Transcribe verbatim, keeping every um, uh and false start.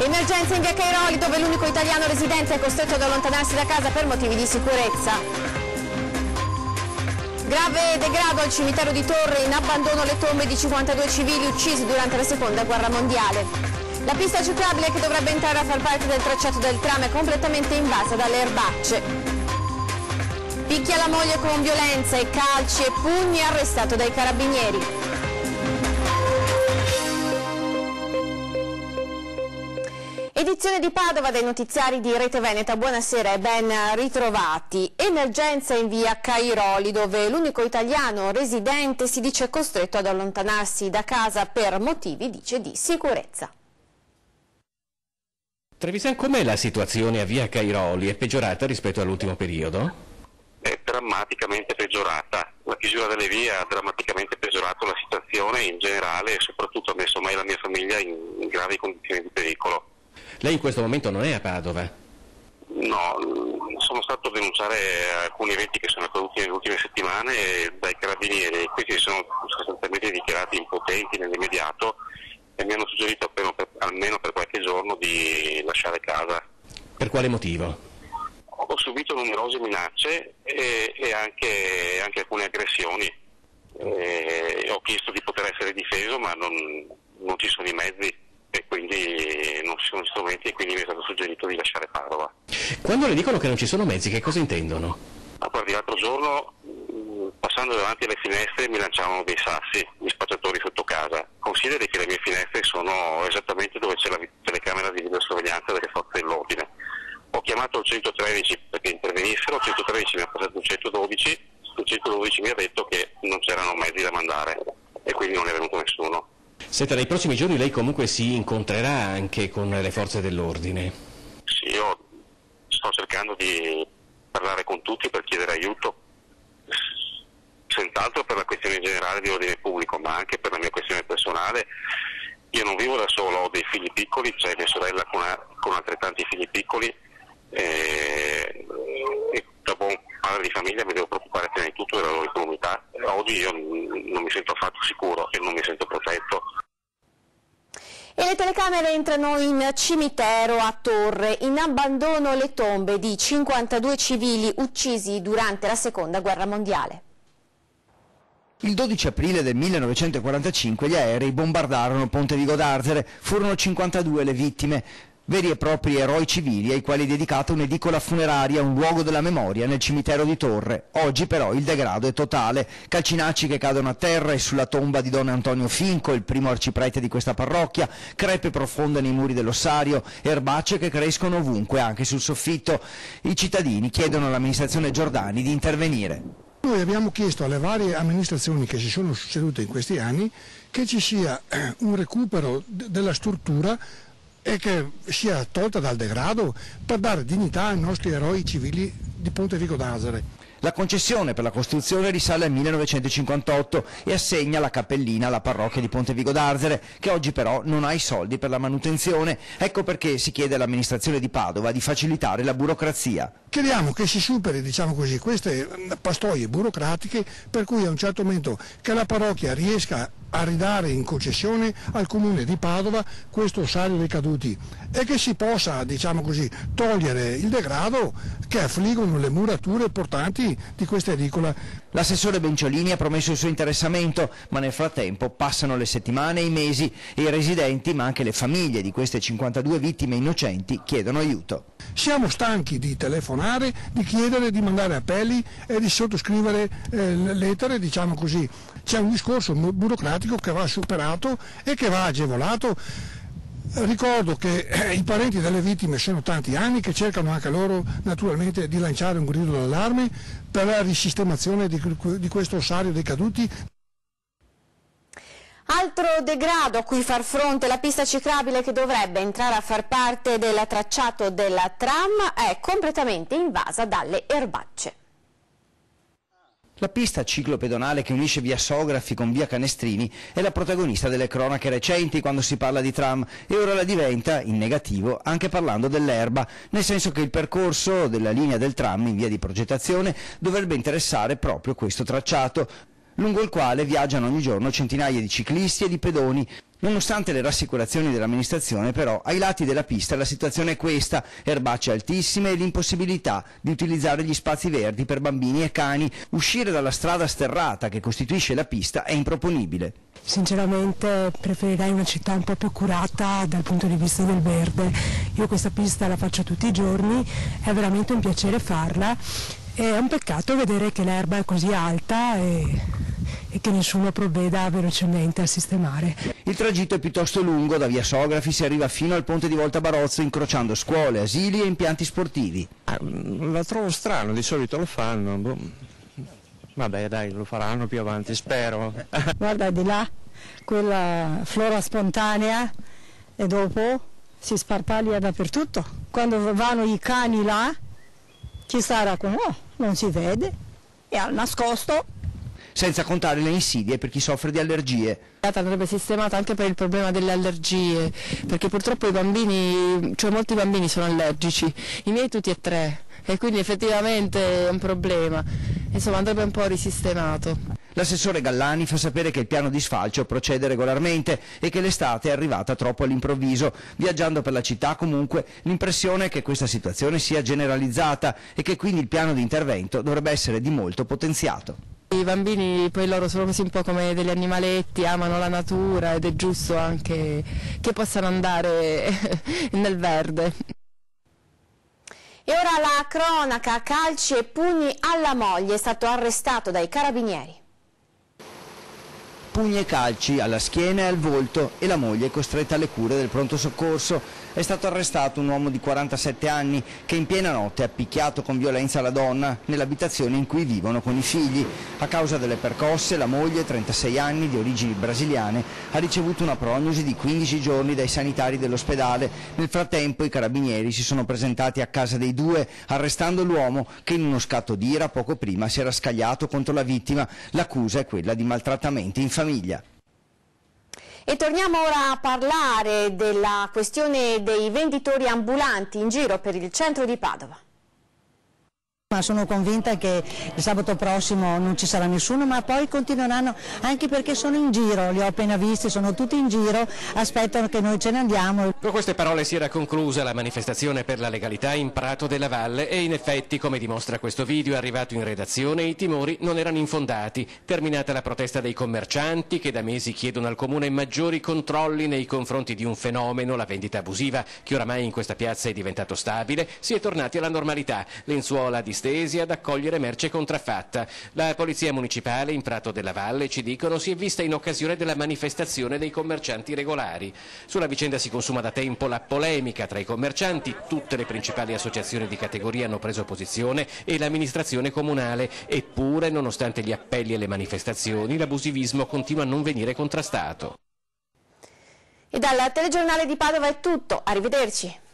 Emergenza in via Cairoli, dove l'unico italiano residente è costretto ad allontanarsi da casa per motivi di sicurezza. Grave degrado al cimitero di Torre, in abbandono le tombe di cinquantadue civili uccisi durante la seconda guerra mondiale. La pista ciclabile che dovrebbe entrare a far parte del tracciato del tram è completamente invasa dalle erbacce. Picchia la moglie con violenza e calci e pugni, arrestato dai carabinieri. Edizione di Padova dei notiziari di Rete Veneta, buonasera e ben ritrovati. Emergenza in via Cairoli, dove l'unico italiano residente si dice costretto ad allontanarsi da casa per motivi, dice, di sicurezza. Trevisan, com'è la situazione a via Cairoli? È peggiorata rispetto all'ultimo periodo? È drammaticamente peggiorata. La chiusura delle vie ha drammaticamente peggiorato la situazione in generale e soprattutto ha messo me e la mia famiglia in, in gravi condizioni di pericolo. Lei in questo momento non è a Padova? No, sono stato a denunciare alcuni eventi che sono accaduti nelle ultime settimane dai carabinieri e questi sono sostanzialmente dichiarati impotenti nell'immediato e mi hanno suggerito appena per, almeno per qualche giorno di lasciare casa. Per quale motivo? Ho subito numerose minacce e, e anche, anche alcune aggressioni. E ho chiesto di poter essere difeso, ma non, non ci sono i mezzi e quindi non ci sono strumenti e quindi mi è stato suggerito di lasciare Padova. Quando le dicono che non ci sono mezzi, che cosa intendono? Ma guardi, l'altro giorno, passando davanti alle finestre, mi lanciavano dei sassi, gli spacciatori sotto casa. Consideri che le mie finestre sono esattamente dove c'è la telecamera di videosorveglianza delle forze dell'ordine. Ho chiamato il centotredici perché intervenissero, il centotredici mi ha passato un centododici, il centododici mi ha detto che non c'erano mezzi da mandare e quindi non è venuto nessuno. Senta, nei prossimi giorni lei comunque si incontrerà anche con le forze dell'ordine? Sì, io sto cercando di parlare con tutti per chiedere aiuto, senz'altro per la questione generale di ordine pubblico, ma anche per la mia questione personale. Io non vivo da solo, ho dei figli piccoli, c'è mia sorella con, una, con altrettanti figli piccoli e, e da buon padre di famiglia mi devo preoccupare prima di tutto della loro incolumità. Oggi io non mi sento affatto sicuro e non mi sento protetto. E le telecamere entrano in cimitero a Torre, in abbandono le tombe di cinquantadue civili uccisi durante la seconda guerra mondiale. Il dodici aprile del millenovecentoquarantacinque gli aerei bombardarono Ponte Vigo d'Arzere, furono cinquantadue le vittime. Veri e propri eroi civili ai quali è dedicata un'edicola funeraria, un luogo della memoria nel cimitero di Torre. Oggi però il degrado è totale, calcinacci che cadono a terra e sulla tomba di Don Antonio Finco, il primo arciprete di questa parrocchia, crepe profonde nei muri dell'ossario, erbacce che crescono ovunque, anche sul soffitto. I cittadini chiedono all'amministrazione Giordani di intervenire. Noi abbiamo chiesto alle varie amministrazioni che si sono succedute in questi anni che ci sia un recupero della struttura e che sia tolta dal degrado per dare dignità ai nostri eroi civili di Ponte Vigo d'Arzere. La concessione per la costruzione risale al millenovecentocinquantotto e assegna la cappellina alla parrocchia di Ponte Vigo d'Arzere, che oggi però non ha i soldi per la manutenzione. Ecco perché si chiede all'amministrazione di Padova di facilitare la burocrazia. Chiediamo che si superi, diciamo così, queste pastoie burocratiche per cui a un certo momento che la parrocchia riesca a ridare in concessione al comune di Padova questo ossario dei caduti e che si possa, diciamo così, togliere il degrado che affliggono le murature portanti di questa edicola. L'assessore Benciolini ha promesso il suo interessamento, ma nel frattempo passano le settimane e i mesi e i residenti, ma anche le famiglie di queste cinquantadue vittime innocenti, chiedono aiuto. Siamo stanchi di telefonare, di chiedere, di mandare appelli e di sottoscrivere eh, lettere, diciamo così. C'è un discorso burocratico che va superato e che va agevolato. Ricordo che eh, i parenti delle vittime sono tanti anni che cercano anche loro naturalmente di lanciare un grido d'allarme per la risistemazione di, di questo ossario dei caduti. Altro degrado a cui far fronte la pista ciclabile che dovrebbe entrare a far parte del tracciato della tram è completamente invasa dalle erbacce. La pista ciclopedonale che unisce via Sografi con via Canestrini è la protagonista delle cronache recenti quando si parla di tram e ora la diventa, in negativo, anche parlando dell'erba, nel senso che il percorso della linea del tram in via di progettazione dovrebbe interessare proprio questo tracciato. lungo il quale viaggiano ogni giorno centinaia di ciclisti e di pedoni. Nonostante le rassicurazioni dell'amministrazione, però, ai lati della pista la situazione è questa: erbacce altissime e l'impossibilità di utilizzare gli spazi verdi per bambini e cani. Uscire dalla strada sterrata che costituisce la pista è improponibile. Sinceramente preferirei una città un po' più curata dal punto di vista del verde. Io questa pista la faccio tutti i giorni, è veramente un piacere farla. È un peccato vedere che l'erba è così alta e, e che nessuno provveda velocemente a sistemare. Il tragitto è piuttosto lungo, da via Sografi si arriva fino al ponte di Volta Barozzo, incrociando scuole, asili e impianti sportivi. Ah, la trovo strano, di solito lo fanno. Boh. Vabbè dai, lo faranno più avanti, spero. Guarda di là, quella flora spontanea e dopo si sparpaglia dappertutto. Quando vanno i cani là, chi sarà con oh, non si vede, è al nascosto. Senza contare le insidie per chi soffre di allergie. Andrebbe sistemata anche per il problema delle allergie, perché purtroppo i bambini, cioè molti bambini sono allergici, i miei tutti e tre, e quindi effettivamente è un problema. Insomma, andrebbe un po' risistemato. L'assessore Gallani fa sapere che il piano di sfalcio procede regolarmente e che l'estate è arrivata troppo all'improvviso. Viaggiando per la città, comunque, l'impressione è che questa situazione sia generalizzata e che quindi il piano di intervento dovrebbe essere di molto potenziato. I bambini poi loro sono così un po' come degli animaletti, amano la natura ed è giusto anche che possano andare nel verde. E ora la cronaca, calci e pugni alla moglie, è stato arrestato dai carabinieri. Pugni e calci alla schiena e al volto e la moglie è costretta alle cure del pronto soccorso. È stato arrestato un uomo di quarantasette anni che in piena notte ha picchiato con violenza la donna nell'abitazione in cui vivono con i figli. A causa delle percosse la moglie, trentasei anni, di origini brasiliane, ha ricevuto una prognosi di quindici giorni dai sanitari dell'ospedale. Nel frattempo i carabinieri si sono presentati a casa dei due, arrestando l'uomo che in uno scatto d'ira poco prima si era scagliato contro la vittima. L'accusa è quella di maltrattamenti in famiglia. E torniamo ora a parlare della questione dei venditori ambulanti in giro per il centro di Padova. Ma sono convinta che il sabato prossimo non ci sarà nessuno, ma poi continueranno, anche perché sono in giro, li ho appena visti, sono tutti in giro, aspettano che noi ce ne andiamo. Con queste parole si era conclusa la manifestazione per la legalità in Prato della Valle e in effetti, come dimostra questo video arrivato in redazione, i timori non erano infondati. Terminata la protesta dei commercianti che da mesi chiedono al Comune maggiori controlli nei confronti di un fenomeno, la vendita abusiva, che oramai in questa piazza è diventato stabile, si è tornati alla normalità, lenzuola di stesi ad accogliere merce contraffatta. La Polizia Municipale in Prato della Valle, ci dicono, si è vista in occasione della manifestazione dei commercianti regolari. Sulla vicenda si consuma da tempo la polemica tra i commercianti, tutte le principali associazioni di categoria hanno preso posizione e l'amministrazione comunale, eppure nonostante gli appelli e le manifestazioni l'abusivismo continua a non venire contrastato. E dal telegiornale di Padova è tutto, arrivederci.